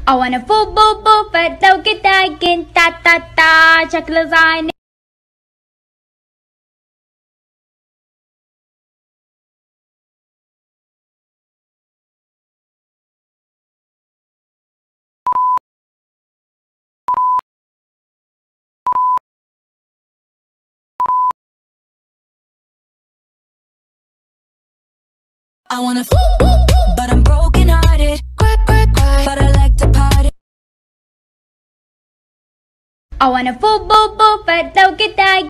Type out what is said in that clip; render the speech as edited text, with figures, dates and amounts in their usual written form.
I wanna boo boo boo, but don't get that again, ta ta ta, check lasagna. I wanna but I'm broken hearted. Cry, cry, cry, but I like to party. I wanna boo boo boo, but don't get that.